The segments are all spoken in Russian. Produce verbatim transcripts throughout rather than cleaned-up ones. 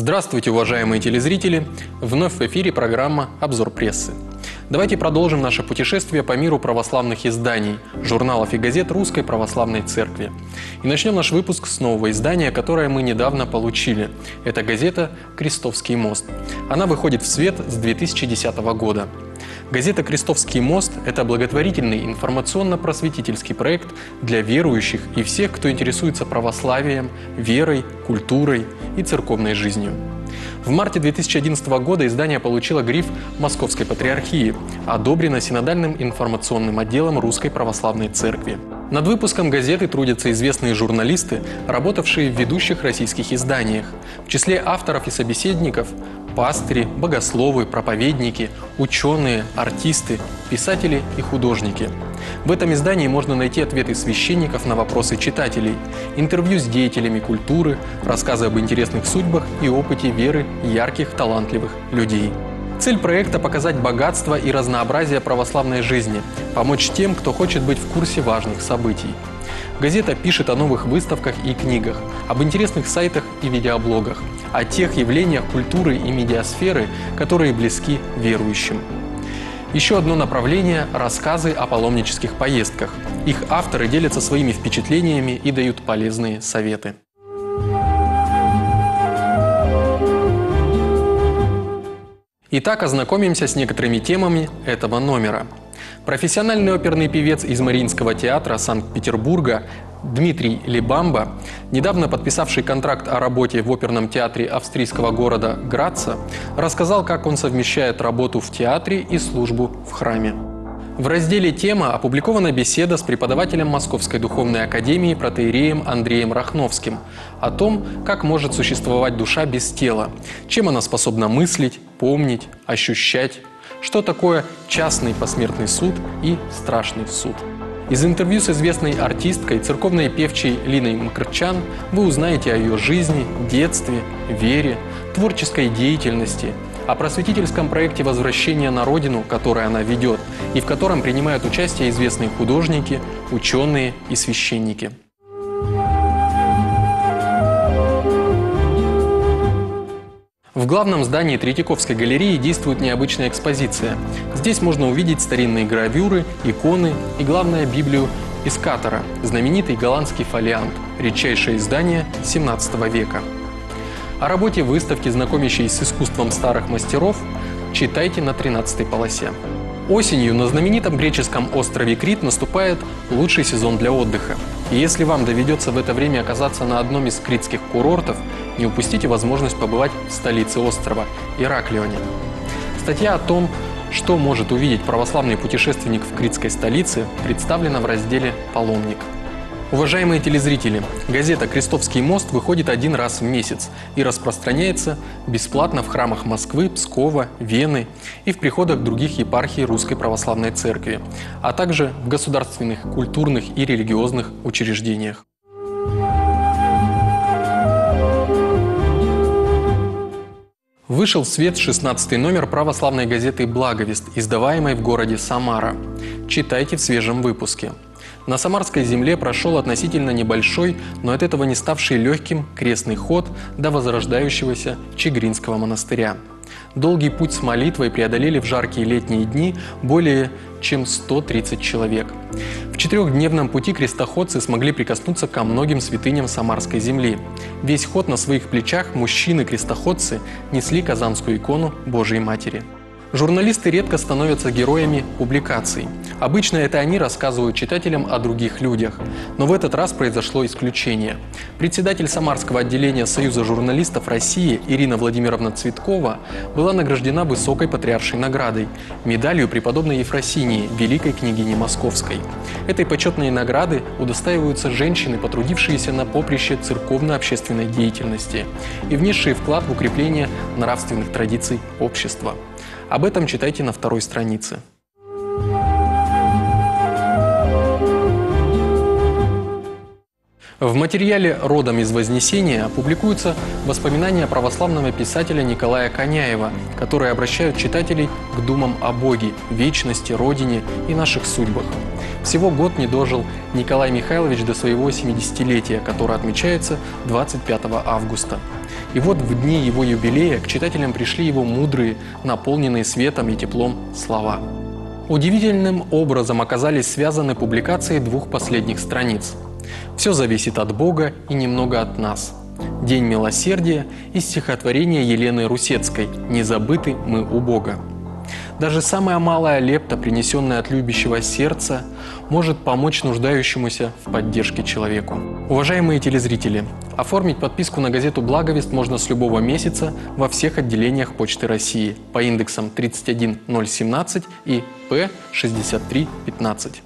Здравствуйте, уважаемые телезрители! Вновь в эфире программа «Обзор прессы». Давайте продолжим наше путешествие по миру православных изданий, журналов и газет Русской Православной Церкви. И начнем наш выпуск с нового издания, которое мы недавно получили. Это газета «Крестовский мост». Она выходит в свет с две тысячи десятого года. Газета «Крестовский мост» – это благотворительный информационно-просветительский проект для верующих и всех, кто интересуется православием, верой, культурой и церковной жизнью. В марте две тысячи одиннадцатого года издание получило гриф Московской Патриархии, одобрено Синодальным информационным отделом Русской Православной Церкви. Над выпуском газеты трудятся известные журналисты, работавшие в ведущих российских изданиях. В числе авторов и собеседников – пастыри, богословы, проповедники, ученые, артисты, писатели и художники. В этом издании можно найти ответы священников на вопросы читателей, интервью с деятелями культуры, рассказы об интересных судьбах и опыте веры ярких, талантливых людей. Цель проекта – показать богатство и разнообразие православной жизни, помочь тем, кто хочет быть в курсе важных событий. Газета пишет о новых выставках и книгах, об интересных сайтах и видеоблогах, о тех явлениях культуры и медиасферы, которые близки верующим. Еще одно направление – рассказы о паломнических поездках. Их авторы делятся своими впечатлениями и дают полезные советы. Итак, ознакомимся с некоторыми темами этого номера. Профессиональный оперный певец из Мариинского театра Санкт-Петербурга Дмитрий Либамба, недавно подписавший контракт о работе в оперном театре австрийского города Граца, рассказал, как он совмещает работу в театре и службу в храме. В разделе «Тема» опубликована беседа с преподавателем Московской духовной академии протоиереем Андреем Рахновским о том, как может существовать душа без тела, чем она способна мыслить, помнить, ощущать, что такое частный посмертный суд и страшный суд. Из интервью с известной артисткой, церковной певчей Линой Мкртчян вы узнаете о ее жизни, детстве, вере, творческой деятельности, о просветительском проекте возвращения на родину, который она ведет, и в котором принимают участие известные художники, ученые и священники. В главном здании Третьяковской галереи действует необычная экспозиция. Здесь можно увидеть старинные гравюры, иконы и, главное, Библию Искатора, знаменитый голландский фолиант, редчайшее издание семнадцатого века. О работе выставки, знакомящей с искусством старых мастеров, читайте на тринадцатой полосе. Осенью на знаменитом греческом острове Крит наступает лучший сезон для отдыха. И если вам доведется в это время оказаться на одном из критских курортов, не упустите возможность побывать в столице острова – Ираклионе. Статья о том, что может увидеть православный путешественник в критской столице, представлена в разделе «Паломник». Уважаемые телезрители, газета «Крестовский мост» выходит один раз в месяц и распространяется бесплатно в храмах Москвы, Пскова, Вены и в приходах других епархий Русской Православной Церкви, а также в государственных, культурных и религиозных учреждениях. Вышел в свет шестнадцатый номер православной газеты «Благовест», издаваемой в городе Самара. Читайте в свежем выпуске. На Самарской земле прошел относительно небольшой, но от этого не ставший легким крестный ход до возрождающегося Чигиринского монастыря. Долгий путь с молитвой преодолели в жаркие летние дни более чем сто тридцать человек. В четырехдневном пути крестоходцы смогли прикоснуться ко многим святыням Самарской земли. Весь ход на своих плечах мужчины-крестоходцы несли Казанскую икону Божией Матери. Журналисты редко становятся героями публикаций. Обычно это они рассказывают читателям о других людях. Но в этот раз произошло исключение. Председатель Самарского отделения Союза журналистов России Ирина Владимировна Цветкова была награждена высокой патриаршей наградой – медалью преподобной Ефросинии, великой княгини Московской. Этой почетной награды удостаиваются женщины, потрудившиеся на поприще церковно-общественной деятельности и внесшие вклад в укрепление нравственных традиций общества. Об этом читайте на второй странице. В материале «Родом из Вознесения» публикуются воспоминания православного писателя Николая Коняева, которые обращают читателей к думам о Боге, вечности, Родине и наших судьбах. Всего год не дожил Николай Михайлович до своего семидесятилетия, которое отмечается двадцать пятого августа. И вот в дни его юбилея к читателям пришли его мудрые, наполненные светом и теплом слова. Удивительным образом оказались связаны публикации двух последних страниц. «Все зависит от Бога и немного от нас», «День милосердия» и стихотворение Елены Русецкой «Не забыты мы у Бога». Даже самая малая лепта, принесенная от любящего сердца, может помочь нуждающемуся в поддержке человеку. Уважаемые телезрители, оформить подписку на газету «Благовест» можно с любого месяца во всех отделениях Почты России по индексам тридцать один ноль семнадцать и П шестьдесят три пятнадцать.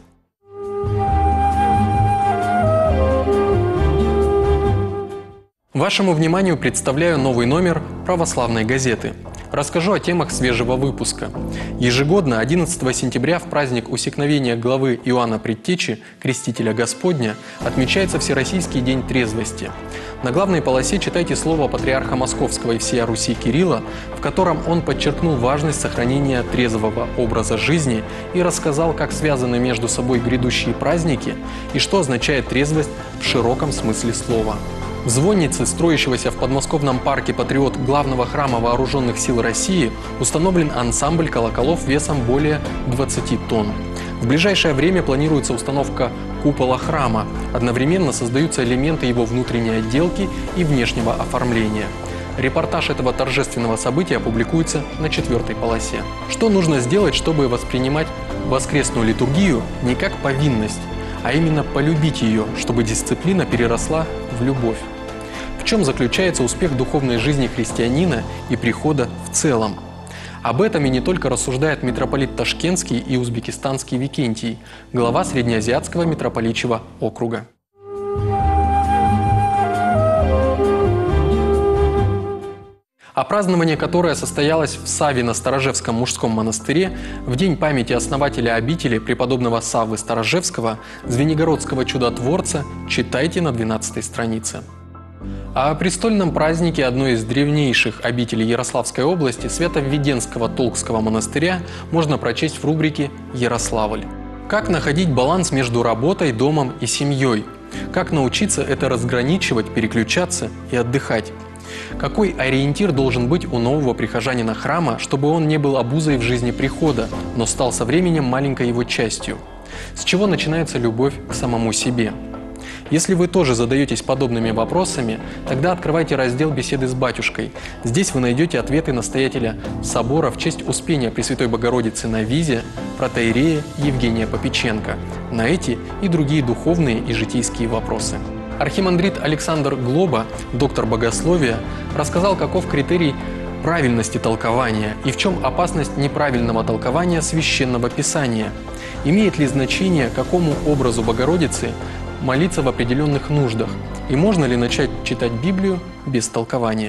Вашему вниманию представляю новый номер православной газеты. Расскажу о темах свежего выпуска. Ежегодно одиннадцатого сентября в праздник усекновения главы Иоанна Предтечи, Крестителя Господня, отмечается Всероссийский день трезвости. На главной полосе читайте слово патриарха Московского и всея Руси Кирилла, в котором он подчеркнул важность сохранения трезвого образа жизни и рассказал, как связаны между собой грядущие праздники и что означает трезвость в широком смысле слова. В звоннице, строящегося в подмосковном парке «Патриот» главного храма Вооруженных сил России, установлен ансамбль колоколов весом более двадцати тонн. В ближайшее время планируется установка купола храма. Одновременно создаются элементы его внутренней отделки и внешнего оформления. Репортаж этого торжественного события публикуется на четвертой полосе. Что нужно сделать, чтобы воспринимать воскресную литургию не как повинность, а именно полюбить ее, чтобы дисциплина переросла в любовь? В чем заключается успех духовной жизни христианина и прихода в целом? Об этом и не только рассуждает митрополит Ташкентский и узбекистанский Викентий, глава Среднеазиатского митрополичьего округа. А празднование, которое состоялось в Савино-Сторожевском мужском монастыре в день памяти основателя обители преподобного Саввы Сторожевского, звенигородского чудотворца, читайте на двенадцатой странице. О престольном празднике одной из древнейших обителей Ярославской области, Свято-Введенского Толкского монастыря, можно прочесть в рубрике «Ярославль». Как находить баланс между работой, домом и семьей? Как научиться это разграничивать, переключаться и отдыхать? Какой ориентир должен быть у нового прихожанина храма, чтобы он не был обузой в жизни прихода, но стал со временем маленькой его частью? С чего начинается любовь к самому себе? Если вы тоже задаетесь подобными вопросами, тогда открывайте раздел «Беседы с батюшкой». Здесь вы найдете ответы настоятеля собора в честь Успения Пресвятой Богородицы на Визе, протоиерея Евгения Попеченко, на эти и другие духовные и житейские вопросы. Архимандрит Александр Глоба, доктор богословия, рассказал, каков критерий правильности толкования и в чем опасность неправильного толкования Священного Писания. Имеет ли значение, какому образу Богородицы молиться в определенных нуждах, и можно ли начать читать Библию без толкования.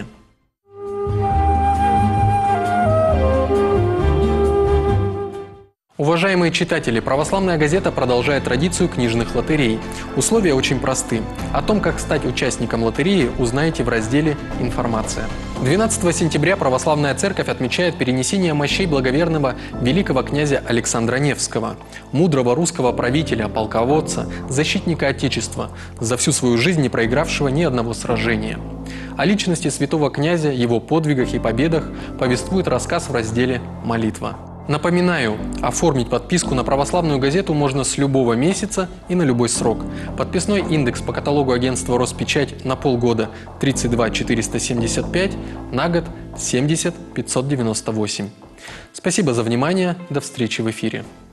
Уважаемые читатели, православная газета продолжает традицию книжных лотерей. Условия очень просты. О том, как стать участником лотереи, узнаете в разделе «Информация». двенадцатого сентября Православная Церковь отмечает перенесение мощей благоверного великого князя Александра Невского, мудрого русского правителя, полководца, защитника Отечества, за всю свою жизнь не проигравшего ни одного сражения. О личности святого князя, его подвигах и победах повествует рассказ в разделе «Молитва». Напоминаю, оформить подписку на православную газету можно с любого месяца и на любой срок. Подписной индекс по каталогу агентства «Роспечать» на полгода тридцать два четыреста семьдесят пять, на год семьдесят пятьсот девяносто восемь. Спасибо за внимание, до встречи в эфире.